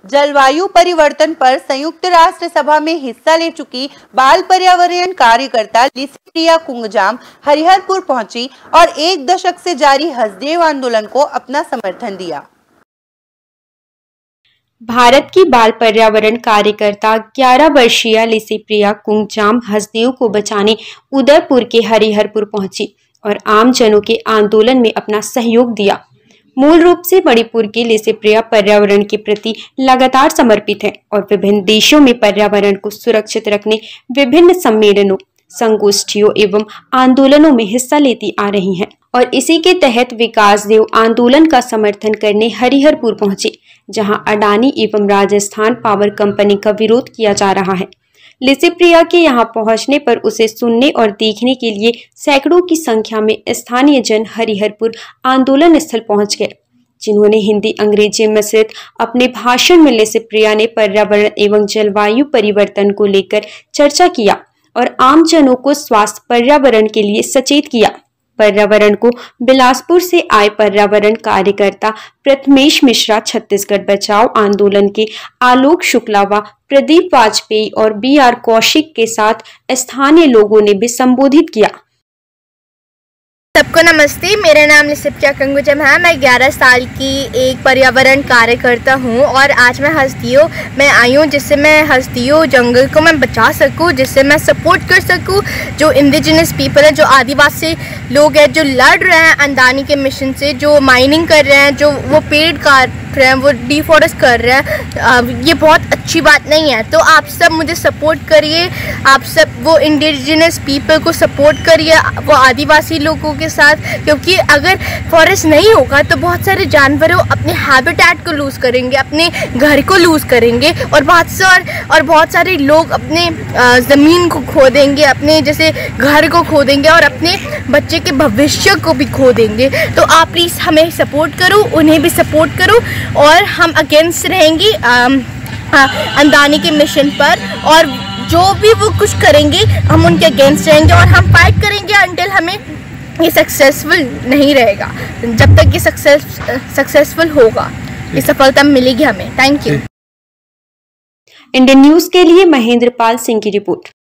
जलवायु परिवर्तन पर संयुक्त राष्ट्र सभा में हिस्सा ले चुकी बाल पर्यावरण कार्यकर्ता लिसिप्रिया कुंगजाम हरिहरपुर पहुंची और 1 दशक से जारी हसदेव आंदोलन को अपना समर्थन दिया। भारत की बाल पर्यावरण कार्यकर्ता 11 वर्षीय लिसिप्रिया कुंगजाम हसदेव को बचाने उदयपुर के हरिहरपुर पहुंची और आम जनों के आंदोलन में अपना सहयोग दिया। मूल रूप से मणिपुर की लिसिप्रिया पर्यावरण के प्रति लगातार समर्पित है और विभिन्न देशों में पर्यावरण को सुरक्षित रखने विभिन्न सम्मेलनों, संगोष्ठियों एवं आंदोलनों में हिस्सा लेती आ रही हैं और इसी के तहत विकास देव आंदोलन का समर्थन करने हरिहरपुर पहुंचे, जहां अडानी एवं राजस्थान पावर कंपनी का विरोध किया जा रहा है। लिसिप्रिया के यहां पहुंचने पर उसे सुनने और देखने के लिए सैकड़ों की संख्या में स्थानीय जन हरिहरपुर आंदोलन स्थल पहुंच गए, जिन्होंने हिंदी अंग्रेजी मिश्रित अपने भाषण में लिसिप्रिया ने पर्यावरण एवं जलवायु परिवर्तन को लेकर चर्चा किया और आम जनों को स्वास्थ्य पर्यावरण के लिए सचेत किया। पर्यावरण को बिलासपुर से आए पर्यावरण कार्यकर्ता प्रथमेश मिश्रा, छत्तीसगढ़ बचाओ आंदोलन के आलोक शुक्ला व प्रदीप वाजपेयी और BR कौशिक के साथ स्थानीय लोगों ने भी संबोधित किया। सबको नमस्ते, मेरा नाम लिसिप्रिया कुंगजाम है। मैं 11 साल की एक पर्यावरण कार्यकर्ता हूँ और आज मैं हसदेव में आई हूँ, जिससे मैं हसदेव जंगल को मैं बचा सकूँ, जिससे मैं सपोर्ट कर सकूँ जो इंडिजिनस पीपल है, जो आदिवासी लोग हैं, जो लड़ रहे हैं अडानी के मिशन से, जो माइनिंग कर रहे हैं, जो वो पेड़ काट रहे हैं, वो डिफॉरेस्ट कर रहे हैं। ये बहुत अच्छी बात नहीं है। तो आप सब मुझे सपोर्ट करिए, आप सब वो इंडिजिनस पीपल को सपोर्ट करिए, वो आदिवासी लोगों के साथ, क्योंकि अगर फॉरेस्ट नहीं होगा तो बहुत सारे जानवर अपने हैबिटेट को लूज़ करेंगे, अपने घर को लूज़ करेंगे और बहुत सारे लोग अपने ज़मीन को खो देंगे, अपने जैसे घर को खो देंगे और अपने बच्चे के भविष्य को भी खो देंगे। तो आप प्लीज़ हमें सपोर्ट करो, उन्हें भी सपोर्ट करो और हम अगेंस्ट रहेंगे अडानी के मिशन पर, और जो भी वो कुछ करेंगे हम उनके अगेंस्ट रहेंगे और हम फाइट करेंगे अंटिल हमें ये सक्सेसफुल नहीं रहेगा। जब तक ये सक्सेसफुल होगा, ये सफलता मिलेगी हमें। Thank you. इंडियन न्यूज़ के लिए महेंद्र पाल सिंह की रिपोर्ट।